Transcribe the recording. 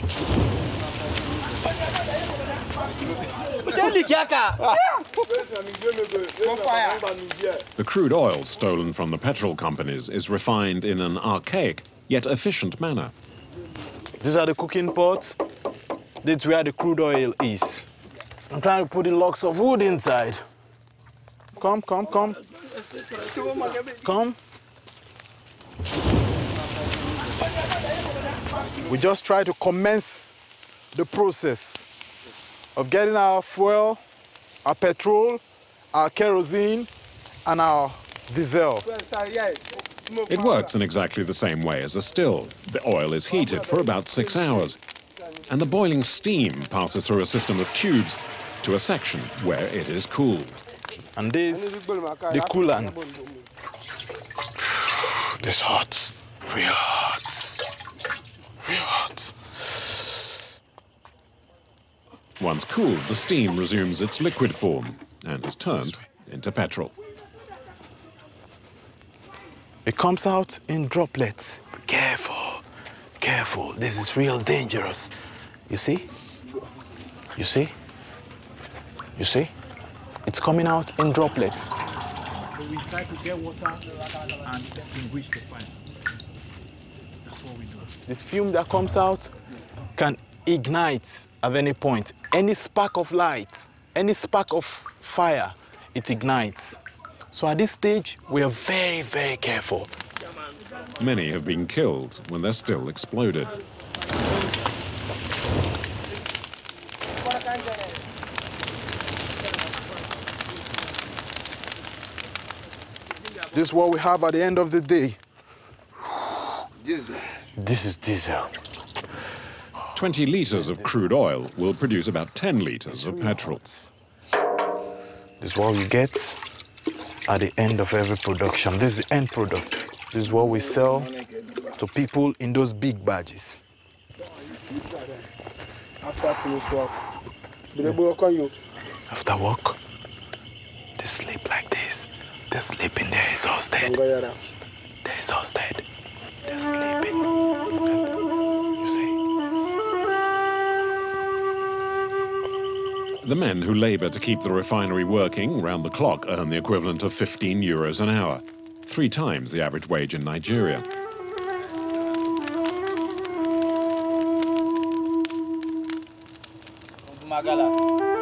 The crude oil stolen from the petrol companies is refined in an archaic yet efficient manner. These are the cooking pots. That's where the crude oil is. I'm trying to put the logs of wood inside. Come. Come. We just try to commence the process of getting our fuel, our petrol, our kerosene, and our diesel. It works in exactly the same way as a still. The oil is heated for about 6 hours, and the boiling steam passes through a system of tubes to a section where it is cooled. And this, the coolant. This hot, real hot, real hot. Once cooled, the steam resumes its liquid form and is turned into petrol. It comes out in droplets. Careful, careful. This is real dangerous. You see? You see? You see? It's coming out in droplets. So we try to get water and extinguish the fire. That's what we do. This fume that comes out can ignite at any point. Any spark of light, any spark of fire, it ignites. So at this stage, we are very, very careful. Many have been killed when they're still exploded. This is what we have at the end of the day. Diesel. This is diesel. 20 litres of crude oil will produce about 10 litres of petrol. This is what we get at the end of every production. This is the end product. This is what we sell to people in those big badges. After finish work, they work on you. After work, they sleep like this. They're sleeping, they're exhausted. They're exhausted. They're sleeping. You see? The men who labour to keep the refinery working round the clock earn the equivalent of 15 euros an hour, 3 times the average wage in Nigeria. Magala.